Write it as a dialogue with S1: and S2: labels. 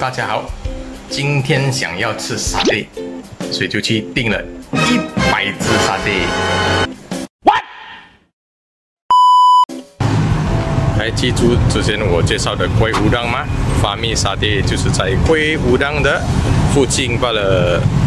S1: 大家好，今天想要吃沙爹，所以就去订了100只沙爹。What？ 还记住之前我介绍的龟乌当吗？Fahmy Satay就是在龟乌当的附近罢了。